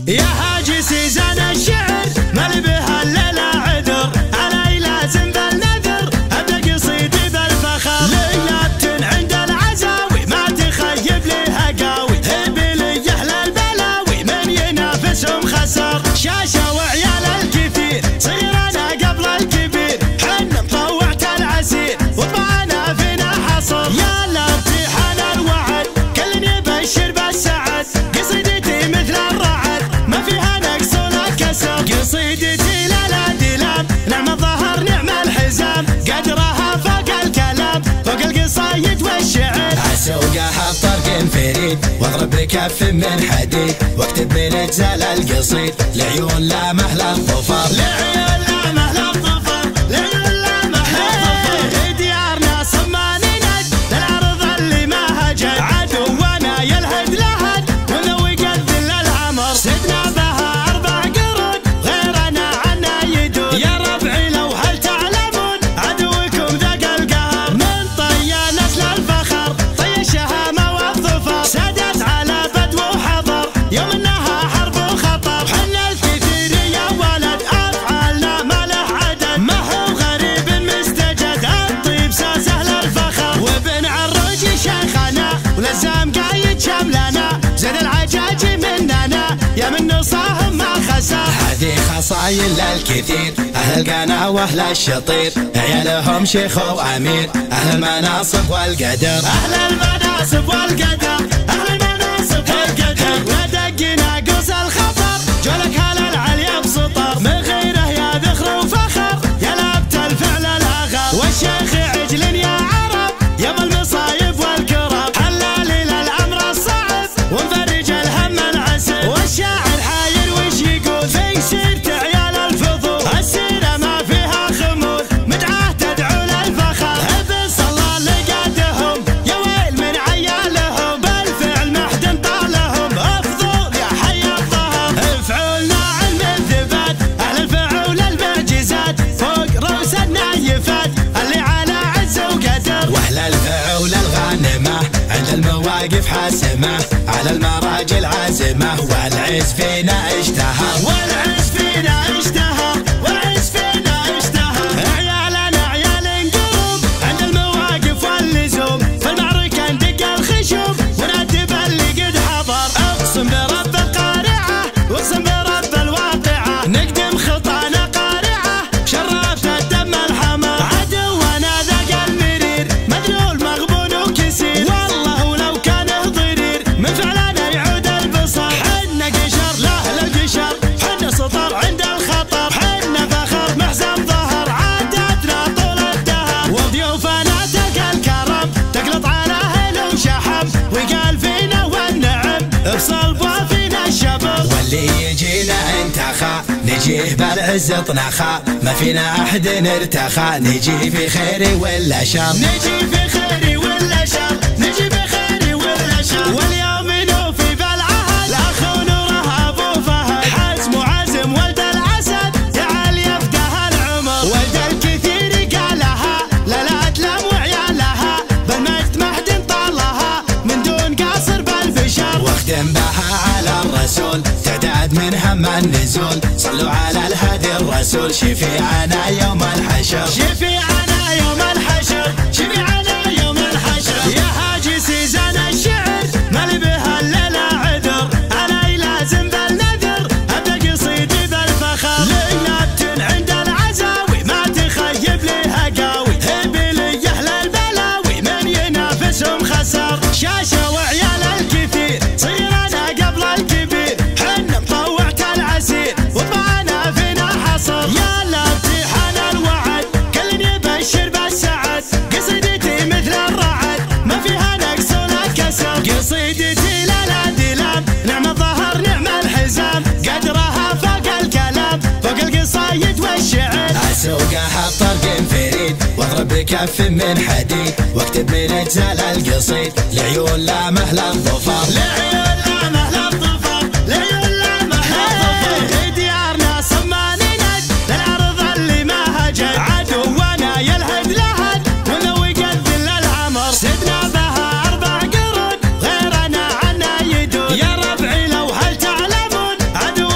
يا هاجي سيزان الشعر مالي بها الليلة عذر، علي لازم بالنذر ابدا قصيدي بالفخر، ليلة عند العزاوي ما تخيب لها قاوي، هبي لي اهل البلاوي من ينافسهم خسر، شاشة وعيال الكثير صيرنا قبل الكبير، حن مطوعت العسير وطبعنا فينا حصر، يا لطيحان الوعد كل يبشر بالسعد، قصيدتي مثل الرعد ما فيها نقص ولا كسر، قصيدتي لا دلام نعم الظهر نعم الحزام، قدرها فوق الكلام فوق القصايد والشعر، اسوقها بطرق فريد واضرب بكف من حديد، واكتب من اجزال القصيد لعيون لا مهل الظفر، لعيون لا مهل الظفر، لعيون لا مهل الظفر، ديارنا صمانين للعرض اللي ما هجد، عدونا يلهد لهد ولو يقذل العمر، سدنا بها 4 قرون غيرنا عنا يدود، يا ربعي لو هل تعلمون عدوكم ذاق القهر، من طيا نسل الفخر طي الشهامة والظفر، سادت على بدو وحضر يوم انها حرب وخطر، حنا الكثير يا ولد افعالنا ما له عدد، ما هو غريب مستجد الطيب ساس اهل الفخر، وابن عروج شيخنا ولزام قايد شملنا، زين العجاجي مننا يا من نصاهم ما خسر، هذه خصايل للكثير اهل القنا واهل الشطير، عيالهم شيخ وامير اهل المناصب والقدر، اهل المناصب والقدر، اهل المناصب والقدر، ودقنا قوس الخطر جولك هلا العليا بسطر، من غيره يا ذخر وفخر يا لابت الفعل الاغر، والشيخ عجل يا عرب يوم المصايب والكرب، حلالي للامر الصعب ومفرج الهم العسر، والشاعر حاير وش يقول في سيرة عيال الفضول، السيرة ما فيها خمول مدعاه تدعو للفخر، ابن صلى لقادهم يا ويل من عيالهم، بالفعل محد طالهم افضل يا حي الظهر، افعلنا علم الثبات اهل الفعول المعجزات فوق رؤوس النايفات اللي على عز وقدر، واهل الفعول الغانمه عند المواقف حاسمه على المراجل عازمه، والعز فينا اشتهر، والعز فينا اشتهر، والعز فينا اشتهر، عيالنا عيال قلوب عند المواقف واللزوم، في المعركة ندق الخشوم ونادب اللي قد حضر، اقسم برب القارعة واقسم برب الواقعة، نقدم خطانا قارعة شرفنا الدم الحمر، عدونا ذاق المرير مذلول مغبون وكسير، والله ولو كان ضرير من فعلنا يعود البصر، حنا قشر لاهل القشر حنا سطر عند الخطر، حنا فخر محزن ظهر عاداتنا طول الدهر، وضيوفنا تلقى الكرم تقلط على اهل وشحم، وقال فينا والنعم بصلبه فينا الشبر، واللي يجينا انتخى نجيه بالعز طنخا، ما فينا احد ارتخى نجي في خير ولا شر، نجي في خير ولا شر، نجي بخير ولا شر، واليوم نوفي بالعهد الاخ نوره ابو فهد، حزم وعزم ولد العسد تعال يفدها العمر، ولد الكثير قالها لا تلام وعيالها، بالمجد محد طالها من دون قاصر بالفشر، واختم بها على الرسول تعداد من هم النزول، صلوا على الهادي الرسول شفيعنا يوم الحشر، شفيعنا يوم الحشر، شفيعنا يوم الحشر، يا هاجي سيزان الشعر مالي بها الليلة عذر، علي لازم بالنذر ابدا قصيدي بالفخر، ليلة عند العزاوي ما تخيب لها قاوي، هبي لي اهل البلاوي من ينافسهم خسر، شاشة وعيال الكثير صيرنا قبل الكبير، حن مطوعت العسير وطبعنا فينا حصر، يا لطيحان الوعد كل يبشر بالسعد، قصيدتي مثل الرعد ما فيها نقص ولا كسر، قصيدتي لا دلام نعم الظهر نعم الحزام، قدرها فوق الكلام فوق القصايد والشعر، اسوقها بطرق فريد واضرب بكف من حديد، واكتب من اجزال القصيد لعيون لا مهل الظفر، لعيون لا مهل الظفر، لعيون لا مهل الظفر، ديارنا صمانين للعرض اللي ما هجد، عدونا يلهد لهد ولو يقذل العمر، سدنا بها 4 قرون غيرنا عنا يدود، يا ربعي لو هل تعلمون عدو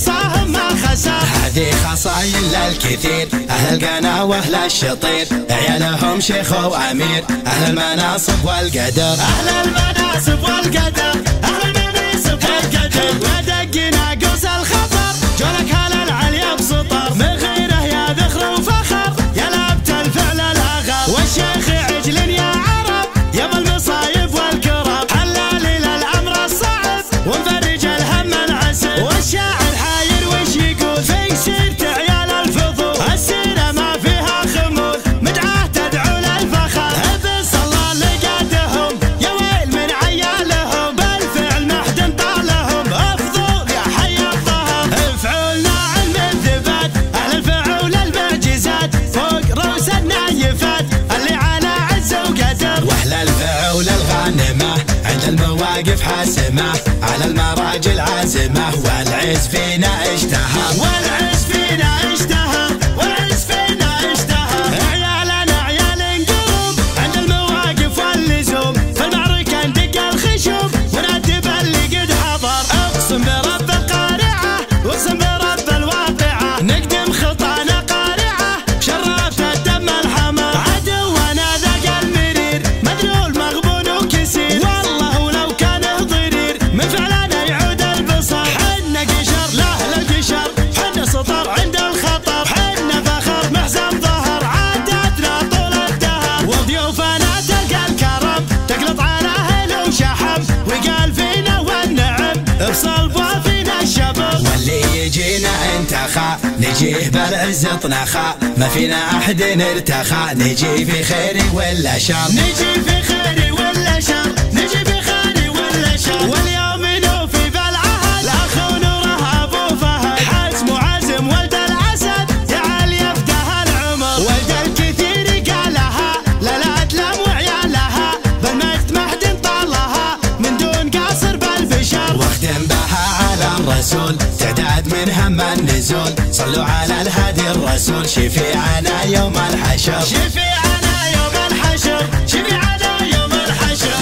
نصاهم ما خسر. هذه خصايل الكثير أهل القنا وأهل الشطير، عيالهم شيخ وأمير أهل المناصب والقدر. أهل المناصب والقدر، أهل المناصب والقدر، ودقنا قوس الخطر جولك هلا العليا بسطر. من غيره يا ذخر وفخر يا لابت الفعل الأغر، والشيخ عجل يا عرب يا بالمصايب والكرب، حلالي للأمر الصعب ومفرج الهم العسر. والشاعر حاير وش يقول في سيرة عيال الفضول، السيرة ما فيها خمول مدعاه تدعو للفخر. ابن صلى لقادهم يا ويل من عيالهم، بالفعل محد طالهم افضل يا حي الظهر. افعلنا علم الثبات اهل الفعول المعجزات، فوق رؤوس النايفات اللي على عز وقدر. واهل الفعول الغانمة عند المواقف حاسمة على المراجل عازمة، والعز فينا اشتهر والعز فينا اشتهر والعز فينا اشتهر. عيالنا عيال انقلب عند المواقف واللزوم، في المعركة ندق الخشوم ونادب اللي قد حضر. اقسم برب القارعة واقسم برب الواقعة، نقدم خطانا قارعة شرفت الدم الحمر. عدونا ذاق المرير مذلول مغبون وكسير، والله ولو كان ضرير من فعلنا يعود البصر. حنا قشر لاهل القشر حنا سطر عند الخطر، حنا فخر محزن ظهر عاداتنا طول الدهر. وضيوفنا تلقى الكرم تقلط على اهل وشحم، وقال فينا والنعم بصلب وفينا الشبر. واللي يجينا انتخى نجيه بالعز طنخا، ما فينا احد ارتخى نجي في خير ولا شر. نجي في خير ولا شر، نجي في خير ولا شر. واليوم نوفي بالعهد الاخ نوره ابو فهد، حزم وعزم ولد الاسد تعال يفدها العمر. ولد الكثير قالها لا لا تلام وعيالها، بالمجد محد طالها من دون قاصر بالبشر. واختم بها على الرسول تعداد من هم النزول، صلوا على الهادي الرسول شفيعنا يوم الحشر. شفيعنا يوم الحشر، شفيعنا يوم الحشر.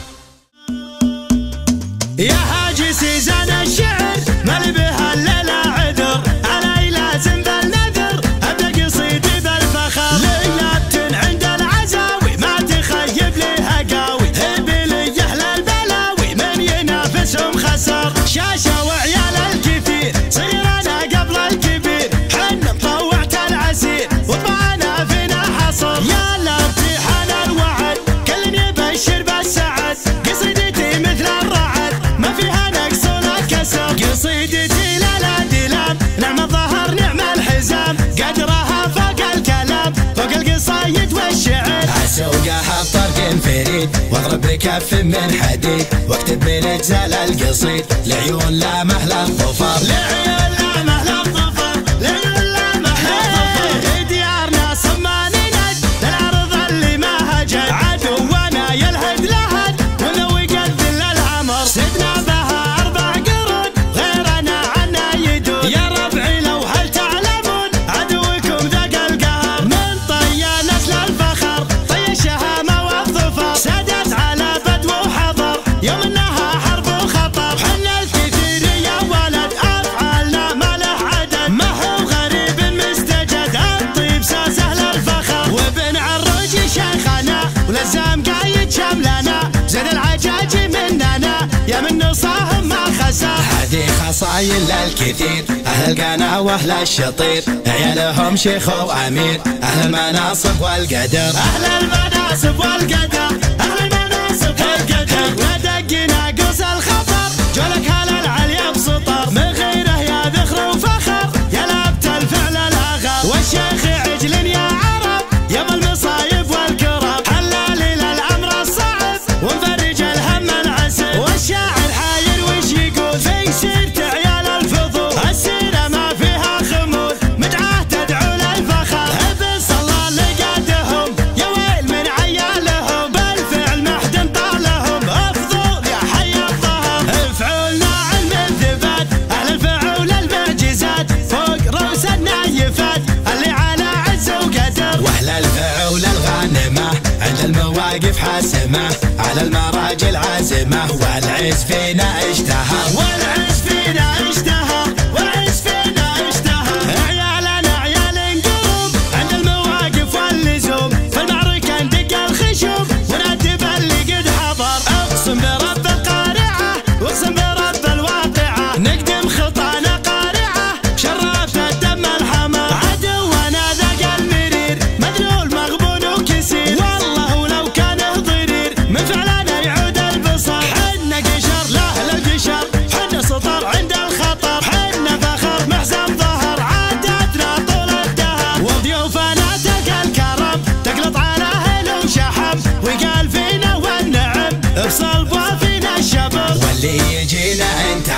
يا هاجي سيزان الشعر مالي بها الليلة عذر، علي لازم بالنذر ابدا قصيدي بالفخر. ليلة عند العزاوي ما تخيب لها قاوي، هبي لي اهل البلاوي من ينافسهم خسر. شاشة وعيال الكثير صغيرنا قبل الكبير، حنا مطوعت العسير وطمعنا فينا حصر. يا لابتحان الوعد كل يبشر بالسعد، قصيدتي مثل الرعد ما فيها نقص ولا كسر. قصيدتي لا دلام نعم الظهر نعم الحزام، قدرها فوق الكلام فوق القصايد والشعر. اسوقها بطرق فريد واضرب بكف من حديد، واكتب من اجزال القصيد لعيون لا مهل الظفر. لعيون لا مهل الظفر، لعيون لا مهل الظفر. ديارنا صماني ند للعرض اللي ما هجد، عدونا يلهد لهد ولو يقتل العمر. سدنا بها 4 قرون غيرنا عنا يدون، يا ربعي لو هل تعلمون عدوكم ذاق القهر. من طيا نسل الفخر طي الشهامة والظفر، سادت على بدو وحضر يوم انها حرب وخطر. حنا الكثير يا ولد افعالنا ما له عدد، ما هو غريب مستجد الطيب ساس اهل الفخر. وابن عروج شيخنا ولزام قايد شملنا، زين العجاج مننا يا من نصاهم ما خسر. هذه خصايل الكثير أهل القنا وأهل الشطير، عيالهم شيخ وأمير أهل المناصب والقدر. أهل المناصب والقدر، أهل المناصب والقدر، ودقنا قوس الخطر جولك هلا العليا بسطر. من غيره يا ذخر وفخر يا لابت الفعل الأغر، والشيخ عجل يا عرب يا بالمصايب والكرب، حلالي للأمر الصعب ومفرج الهم العسر. والشاعر حاير وش يقول في سيرة عيال الفضول، السيرة ما فيها خمول مدعاه تدعو للفخر. ابن صلى لقادهم يا ويل من عيالهم، بالفعل محد طالهم افضل يا حي الظهر. افعلنا علم الثبات اهل الفعول المعجزات، فوق رؤوس النايفات اللي على عز وقدر. واهل الفعول الغانمة عند المواقف حاسمة على المراجل عازمة، والعز فينا اشتهر والعز فينا اشتهر والعز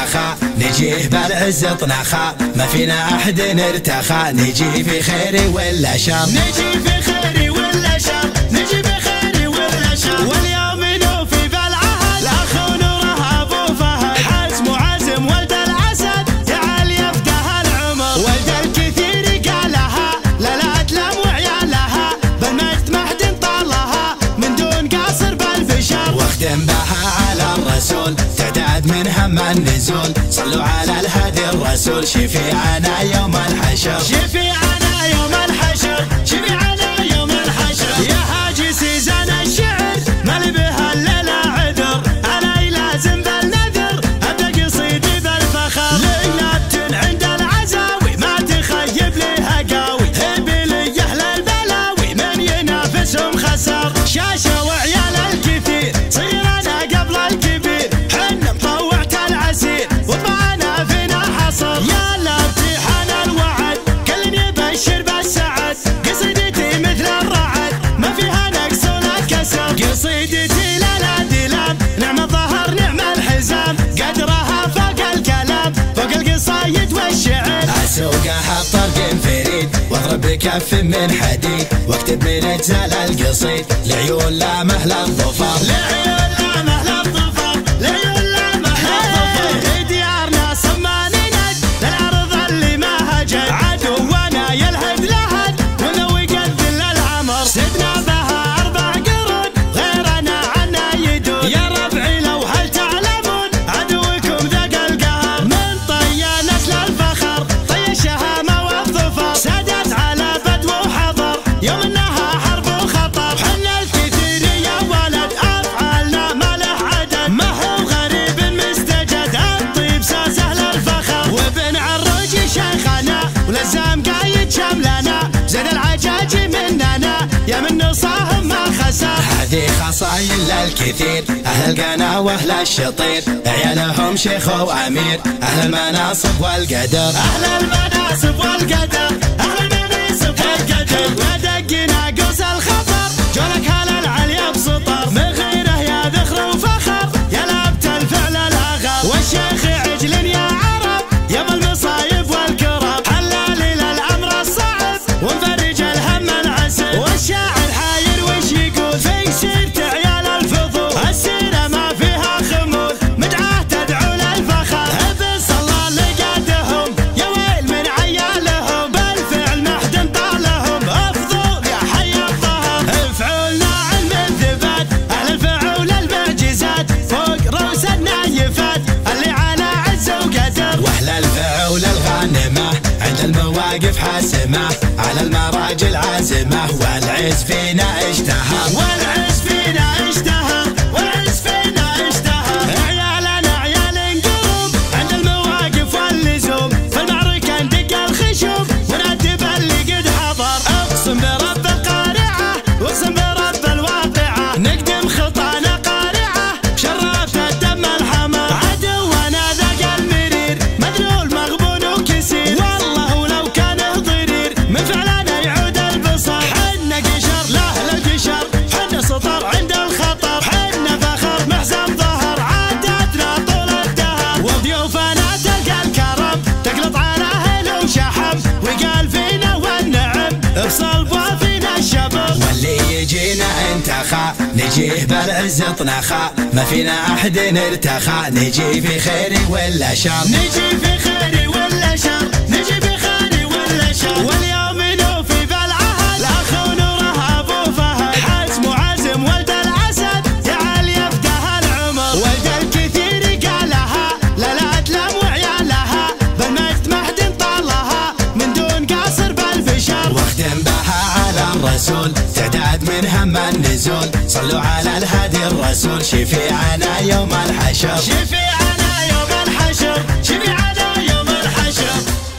انتخى نجيه بالعز طنخا ما فينا أحد ارتخى نجي في خير ولا شر نجي في خير ولا شر نجي في خير ولا شر واليوم نوفي بالعهد الأخ نوره أبو فهد حزم وعزم ولد الأسد تعال يفدها العمر ولد الكثير قالها لا تلام وعيالها بالمجد محد طالها من دون قاصر بالفشر واختم بها على الرسول تعداد من هم النزول صلوا على الهادي الرسول شفيعنا يوم الحشر شفيعنا يوم الحشر شفيعنا يوم الحشر يا هاجي سيزان الشعر مالي بها الليلة عذر أنا لازم بالنذر أبدأ قصيدي بالفخر ليلة عند العزاوي ما تخيب لها قاوي هبي لي أهل البلاوي من ينافسهم خسر شاشة وعيال الكثير صغيرنا قبل الكبير حن مطوعت العسير وطبعنا فينا حصر يا لابتحان الوعد كل يبشر بالسعد قصيدتي مثل الرعد ما فيها نقص ولا كسر قصيدتي لا دلام نعم الظهر نعم الحزام قدرها فوق الكلام فوق القصايد والشعر اسوقها بطرق فريد واضرب بكف من حديد واكتب من اجزال القصيد لعيون لا مهل الظفر لعيون لا مهل الظفر لعيون لا مهل الظفر ديارنا صمانين للعرض اللي ما هجد عدونا يلهد لهد ولو يقذل العمر سدنا بها 4 قرون غيرنا عنا يدور يا ربعي لو هل تعلمون عدوكم ذاق القهر من طيا نسل الفخر طي الشهامة والظفر سادت على بدو وحضر يوم انها حرب وخطر حنا الكثير يا ولد افعالنا ما له عدد ما هو غريب مستجد الطيب ساس اهل الفخر وابن عروج شيخنا ولزام قايد شملنا زين العجاج مننا يا من نصاهم ما خسر هذه خصايل الكثير أهل القنا وأهل الشطير عيالهم شيخ وأمير أهل المناصب والقدر أهل المناصب والقدر أهل المناصب والقدر ودقنا قوس الخطر جولك هلا العليا بسطر من غيره يا ذخر وفخر يا لابت الفعل الأغر والشيخ عجل يا عرب يا بالمصايب والكرب حلالي للأمر الصعب ومفرج الهم العسر والشاعر حاير وش يقول في سيرة عيال الفضول السيرة ما فيها خمول مدعاه تدعو للفخر بس الله لقادهم يا ويل من عيالهم بالفعل محد طالهم افضل يا حي الظهر افعولنا علم الثبات اهل الفعول المعجزات فوق رؤوس النايفات اللي على عز وقدر وأهل الفعول الغانمة عند المواقف حاسمة على المراجل عازمة والعز فينا اشتهى والعز فينا اشتهر والعز فينا اشتهر عيالنا عيال انقلوب عند المواقف واللزوم في المعركة ندق الخشوم ونأدب اللي قد حضر اقسم برب القارعة واقسم برب الواقعة نقدم خطانا قارعة شرفت الدم الحمر عدونا ذاق المرير مذلول مغبون وكسير والله ولو كان ضرير من فعلنا يعود البصر حنا قشر لاهل القشر حنا سطر عند الخطر حنا فخر محزم ظهر عاداتنا طول الدهر وضيوفنا تلقى الكرم تقلط على اهل وشحم وقال فينا والنعم بصلب وفينا الشبر واللي يجينا انتخى نجيه بالعز طنخا ما فينا أحد ارتخى نجي في خير ولا شر نجي في خير ولا شر نجي في خير ولا شر واليوم نوفي بالعهد الأخ نوره أبو فهد حزم وعزم ولد الأسد تعال يفدها العمر ولد الكثير قالها لا تلام وعيالها بالمجد محد طالها من دون قاصر بالفشر واختم بها على الرسول تعداد من هم النزول صلوا على الهادي الرسول شفيعنا يوم الحشر شفيعنا يوم الحشر شفيعنا يوم الحشر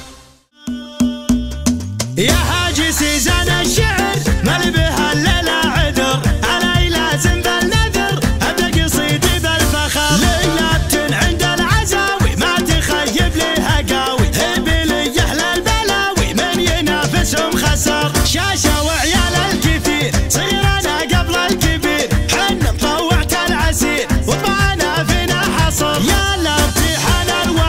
يا هاجي سيزان الشعر مالي بها الليلة عذر أنا لازم بالنذر أبدأ قصيدي بالفخر ليلة عند العزاوي ما تخيب لها قاوي هبي لي أهل البلاوي من ينافسهم خسر شاشة وعيال الكثير صغيرنا قبل الكبير حن مطوعت العسير وطبعنا فينا حصر يا لابتحان الوعد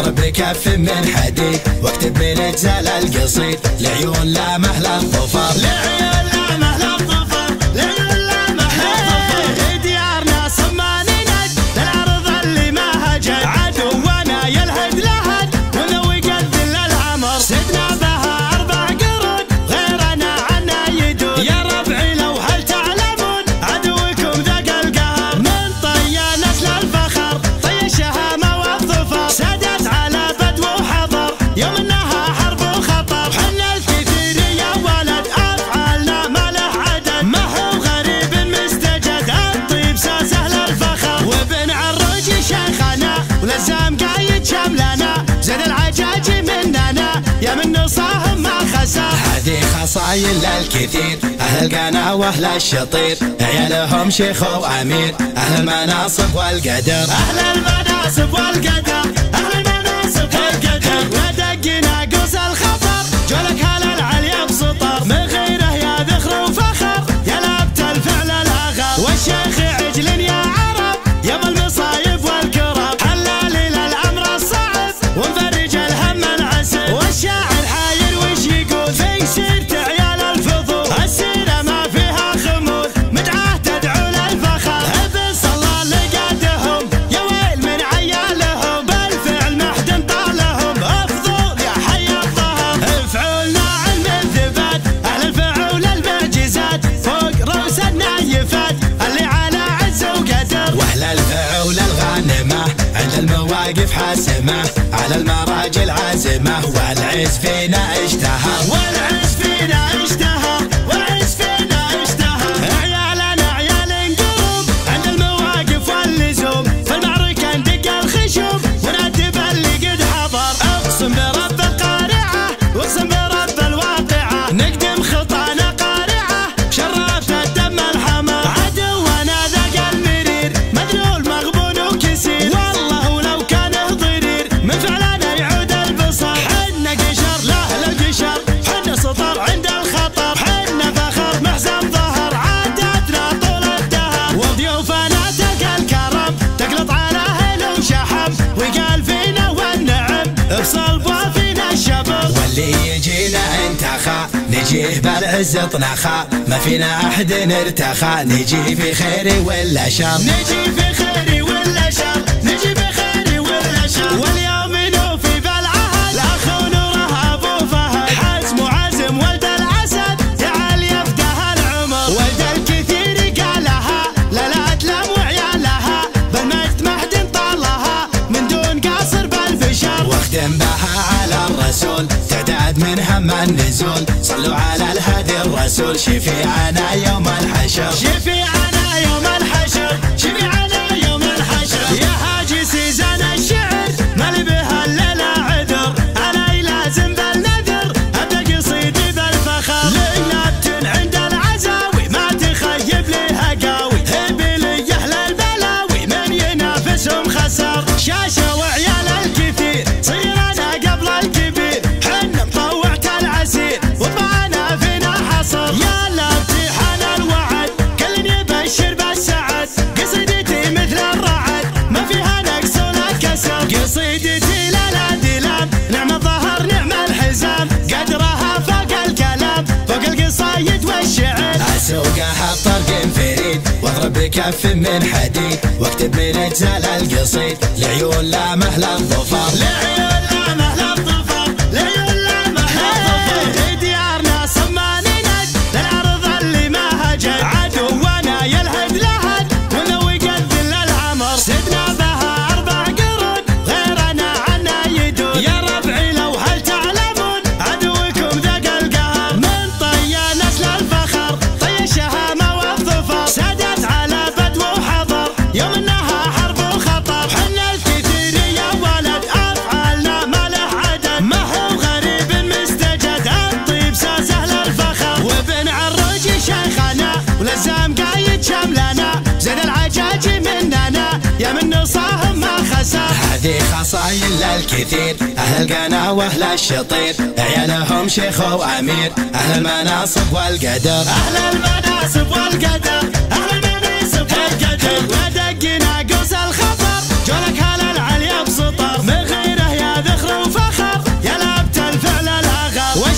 واضرب بكف من حديد واكتب من اجزال القصيد لعيون لا مهل الظفر لعيون لا مهل الظفر لعيون لا مهل الظفر ديارنا صمان نج للعرض اللي ما هجد عدونا يلهد لهد ولو يقذل العمر سدنا بها 4 قرون غيرنا عنا يدود يا ربعي لو هل تعلمون عدوكم ذاق القهر من طي نسل الفخر طي الشهامة والظفر سادت على بدو وحضر يوم انها حرب وخطر حنا الكثير يا ولد افعالنا ما له عدد ما هو غريب مستجد الطيب سهل الفخر وابن عروج شيخنا ولزام قايد شملنا زين العجاج مننا يا من نصاهم ما خسر هذه خصايل للكثير أهل القنا وأهل الشطير عيالهم شيخ وأمير أهل المناصب والقدر أهل المناصب والقدر أهل المناصب والقدر ودقنا قوس الخطر جولك هلا العليا بسطر من غيره يا ذخر وفخر يا لابت الفعل الأغر والشيخ عجل يا عرب يوم المصايب والكرب حلالي للأمر الصعب ومفرج الهم العسر والشاعر حاير وش يقول في سيرة عيال الفضول السيرة ما فيها خمول مدعاه تدعو للفخر ابن صلى لقادهم يا ويل من عيالهم بالفعل محد طالهم افضل يا حي الظهر افعلنا علم الثبات اهل الفعول المعجزات فوق رؤوس النايفات اللي على عز وقدر واهل الفعول الغانمة عند المواقف حاسمة على المراجل عازمة والعز فينا اشتهر والعز فينا اشتهر والعز فينا اشتهر عيالنا عيال قلوب عند المواقف واللزوم في المعركة ندق الخشوم ونادب اللي قد حضر اقسم برب القارعة واقسم برب الواقعة نقدم خطانا قارعة شرفنا الدم الحمر عدونا ذاق المرير مذلول مغبون وكسير والله ولو كان ضرير من فعلنا يعود البصر حنا قشر لاهل القشر حنا سطر عند الخطر حنا فخر محزن ظهر عاداتنا طول الدهر وضيوفنا تلقى الكرم تقلط على اهل وشحم وقال فينا والنعم بصلبه فينا الشبر واللي يجينا انتخى نجيه بالعز طنخا ما فينا احد ارتخى نجي في خير ولا شر نجي في خير ولا شر نجي في خير ولا شر واليوم نوفي بالعهد الاخ ونوره ابو فهد حزم وعزم ولد العسد تعال يفدها العمر ولد الكثير قالها لا تلام وعيالها بالمجد محد طالها من دون قاصر بالبشر واخدم بها على الرسول تعداد من هم النزول صلوا على الهادي الرسول شفيعنا يوم الحشر شفيعنا يوم الحشر شفيعنا يوم الحشر يا هاجي سيزان الشعر مال بها الليلة عذر علي لازم بالنذر ابدا قصيدي بالفخر ليلة عند العزاوي ما تخيب لها قاوي هبي لي اهل البلاوي من ينافسهم خسر شاشة وعيال الكثير صيرنا قبل الكبير حنا مطوعت العسير وطبعنا فينا حصر يا لا امتحان الوعد كل يبشر بالسعد قصيدتي مثل الرعد ما فيها نقص ولا كسر قصيدتي لا دلام نعم الظهر نعم الحزام قدرها فوق الكلام فوق القصايد والشعر اسوقها بطرق فريد واضرب بكف من حديد واكتب من اجزال القصيد لعيون لا مهل الظفر لعيون لا مهل الظفر لعيون لا مهل الظفر ديارنا صمان نج للعرض اللي ما هجد عدونا يلهد لهد ولو يقذل العمر سدنا بها 4 قرون غيرنا عنا يدود يا ربعي لو هل تعلمون عدوكم ذاق القهر من طي نسل الفخر طي الشهامة والظفر سادت على بدو وحضر يوم انها حرب وخطر حنا الكثير يا ولد افعالنا ما له عدد ما هو غريب مستجد الطيب سهل الفخر وابن عروج شيخنا ولزام قايد شملنا زين العجاج مننا يا من نصاهم ما خسر هذه خصايل للكثير أهل القنا وأهل الشطير عيالهم شيخ وأمير أهل المناصب والقدر أهل المناصب والقدر أهل المناصب والقدر ودقنا قوس الخطر جولك هلا العليا بسطر من غيره يا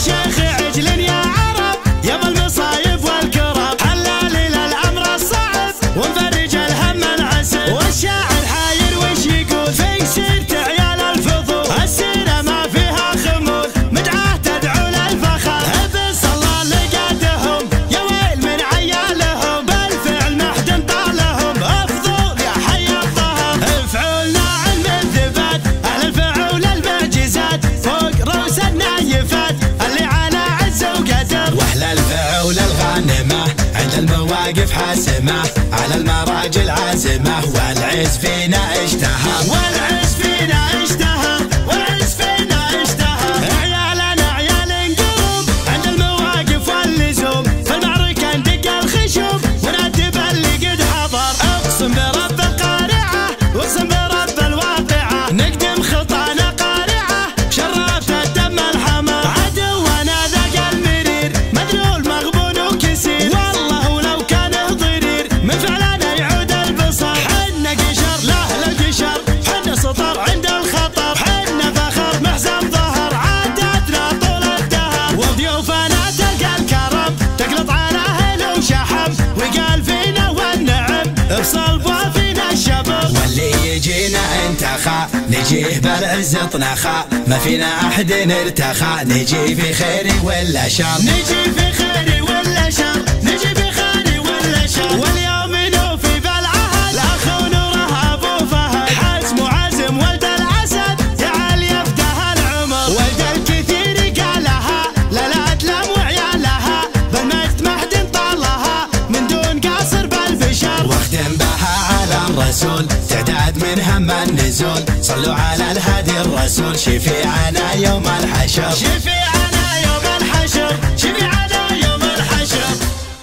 والشيخ عجل يا عرب يوم المصايب والكرب حلالي للأمر الصعب ومفرج الهم العسب والشاعر حاير وش يقول في سيرة عيال الفضول السيرة ما فيها خمول مدعاة تدعو للفخر بس الله لقادهم يا ويل من عيالهم بالفعل محد طالهم افضل يا حي الظهر افعلنا علم الثبات اهل الفعول المعجزات فوق رؤوس النايفات اللي على عز وقدر واهل الفعول الغانمة عند المواقف حاسمة على المراجل عازمة والعز فينا اشتهى والعز فينا اشتهى والعز فينا اشتهى عيالنا عيال قلوب عند المواقف واللزوم في المعركة ندق الخشوم ونادب اللي قد حضر اقسم برب القارعة واقسم برب الواقعة نقدم خطانا قارعة شرفت الدم الحمر عدونا ذاق المرير مذلول مغبون وكسير والله ولو كان ضرير من فعلنا يعود البصر حنا قشر لاهل القشر حنا سطر عند الخطر حنا فخر محزن ظهر عاداتنا طول الدهر وضيوفنا تلقى الكرم تقلط على اهل وشحم وقال فينا والنعم بصلبه فينا الشبر واللي يجينا انتخى نجيه بالعز طنخا ما فينا احد ارتخى نجي في خير ولا شر نجي في خير ولا شر نجي في خير ولا شر واليوم نوفي بالعهد الاخ ونوره ابو فهد حزم وعزم ولد الاسد تعال يفتح العمر ولد الكثير قالها لا لا تلام وعيالها بالمجد محد طالها من دون قاصر بالبشر واختم بها على الرسول تعداد من هم النزول صلوا على الهادي الرسول شفيعنا يوم الحشر شفيعنا يوم الحشر شفيعنا يوم الحشر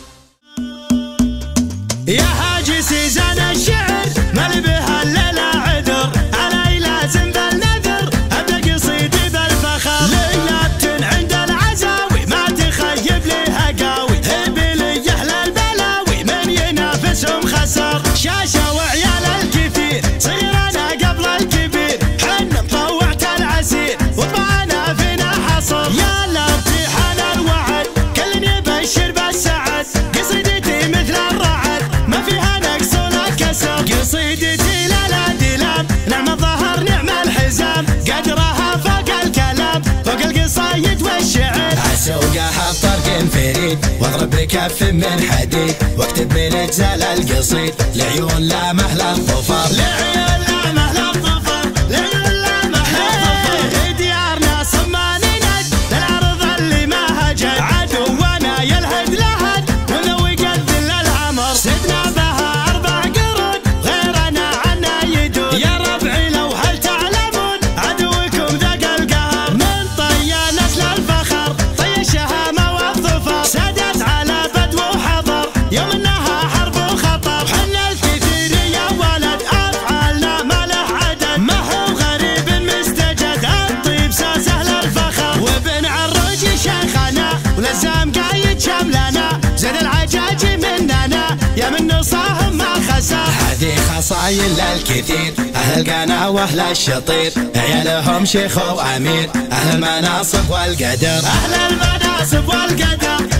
يا هاجي سيزان الشعر مالي بها الليلة عذر علي لازم بالنذر ابدا قصيدي بالفخر ليلة عند العزاوي ما تخيب ليها قاوي هبي لي اهل البلاوي من ينافسهم خسر شاشة وعيال الكثير صغيرنا قبل الكبير حنا مطوعت العسير وطبعنا فينا حصر يا لطيحنا الوعد كل يبشر بالسعد قصيدتي مثل الرعد ما فيها نقص ولا كسر قصيدتي لا لا دلام نعم الظهر نعم الحزام قدرها فوق الكلام فوق القصايد والشعر اسوقها بطرق فريد واضرب بكف من حديد واكتب من اجزال القصيد لعيون لا مهل الظفر لعيون لا مهل الظفر لعيون لا مهل الظفر ديارنا صمانين للعرض اللي ما هجد عدونا يلهد لهد ولو يقتل العمر سدنا بها 4 قرون غيرنا عنا يدود يا ربعي لو هل تعلمون عدوكم ذاق القهر من طيا نسل الفخر طي الشهامة والظفر سادت على بدو وحضر يوم انها حرب وخطر حنا الكثير يا ولد افعالنا ما له عدد ما هو غريب مستجد الطيب ساس اهل الفخر وابن عروج شيخنا ولزام قايد شملنا زين العجاج مننا يا من نصاهم ما خسر هذه خصايل للكثير اهل القنا واهل الشطير عيالهم شيخ وامير اهل المناصب والقدر اهل المناصب والقدر